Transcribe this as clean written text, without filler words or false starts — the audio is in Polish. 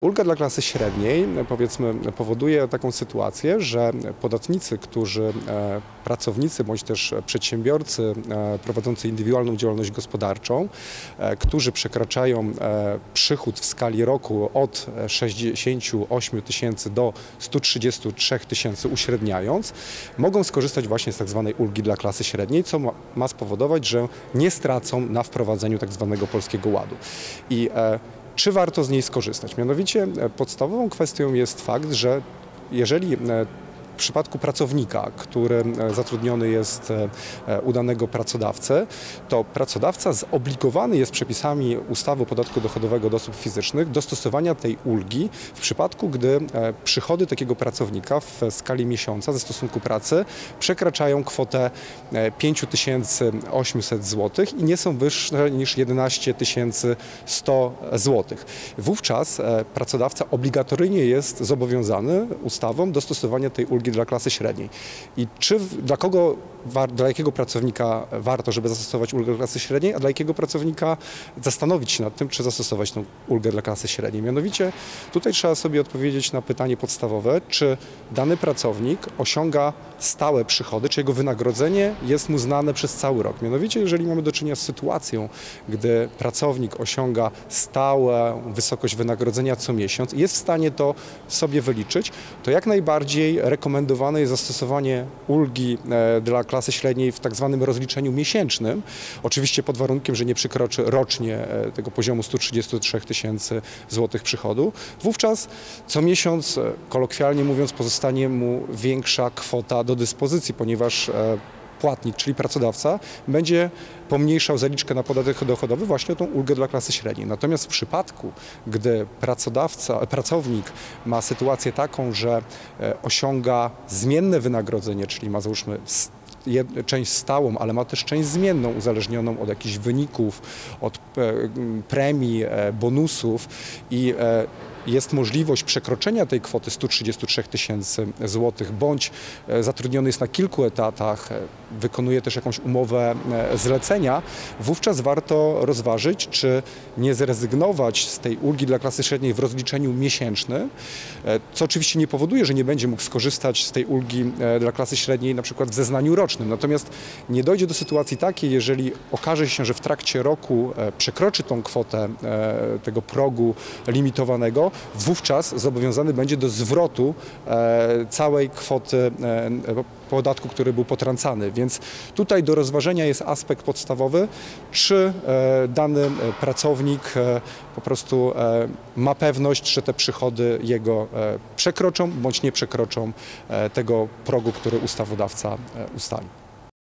Ulga dla klasy średniej, powiedzmy, powoduje taką sytuację, że podatnicy, którzy, pracownicy bądź też przedsiębiorcy prowadzący indywidualną działalność gospodarczą, którzy przekraczają przychód w skali roku od 68 tysięcy do 133 tysięcy uśredniając, mogą skorzystać właśnie z tak zwanej ulgi dla klasy średniej, co ma spowodować, że nie stracą na wprowadzeniu tak zwanego Polskiego Ładu. I czy warto z niej skorzystać? Mianowicie podstawową kwestią jest fakt, że jeżeli w przypadku pracownika, który zatrudniony jest u danego pracodawcy, to pracodawca zobligowany jest przepisami ustawy o podatku dochodowego od osób fizycznych do stosowania tej ulgi w przypadku, gdy przychody takiego pracownika w skali miesiąca ze stosunku pracy przekraczają kwotę 5800 zł i nie są wyższe niż 11 100 zł. Wówczas pracodawca obligatoryjnie jest zobowiązany ustawą do stosowania tej ulgi dla klasy średniej. I czy dla jakiego pracownika warto, żeby zastosować ulgę dla klasy średniej, a dla jakiego pracownika zastanowić się nad tym, czy zastosować tą ulgę dla klasy średniej. Mianowicie tutaj trzeba sobie odpowiedzieć na pytanie podstawowe, czy dany pracownik osiąga stałe przychody, czy jego wynagrodzenie jest mu znane przez cały rok. Mianowicie jeżeli mamy do czynienia z sytuacją, gdy pracownik osiąga stałą wysokość wynagrodzenia co miesiąc i jest w stanie to sobie wyliczyć, to jak najbardziej rekomendowane jest zastosowanie ulgi dla klasy średniej w tak zwanym rozliczeniu miesięcznym, oczywiście pod warunkiem, że nie przekroczy rocznie tego poziomu 133 tysięcy złotych przychodu. Wówczas co miesiąc, kolokwialnie mówiąc, pozostanie mu większa kwota do dyspozycji, ponieważ płatnik, czyli pracodawca, będzie pomniejszał zaliczkę na podatek dochodowy właśnie o tą ulgę dla klasy średniej. Natomiast w przypadku, gdy pracownik ma sytuację taką, że osiąga zmienne wynagrodzenie, czyli ma załóżmy część stałą, ale ma też część zmienną, uzależnioną od jakichś wyników, od premii, bonusów i jest możliwość przekroczenia tej kwoty 133 tysięcy złotych, bądź zatrudniony jest na kilku etatach, wykonuje też jakąś umowę zlecenia, wówczas warto rozważyć, czy nie zrezygnować z tej ulgi dla klasy średniej w rozliczeniu miesięcznym, co oczywiście nie powoduje, że nie będzie mógł skorzystać z tej ulgi dla klasy średniej na przykład w zeznaniu rocznym. Natomiast nie dojdzie do sytuacji takiej, jeżeli okaże się, że w trakcie roku przekroczy tą kwotę tego progu limitowanego, wówczas zobowiązany będzie do zwrotu całej kwoty podatku, który był potrącany. Więc tutaj do rozważenia jest aspekt podstawowy, czy dany pracownik po prostu ma pewność, że te przychody jego przekroczą bądź nie przekroczą tego progu, który ustawodawca ustalił.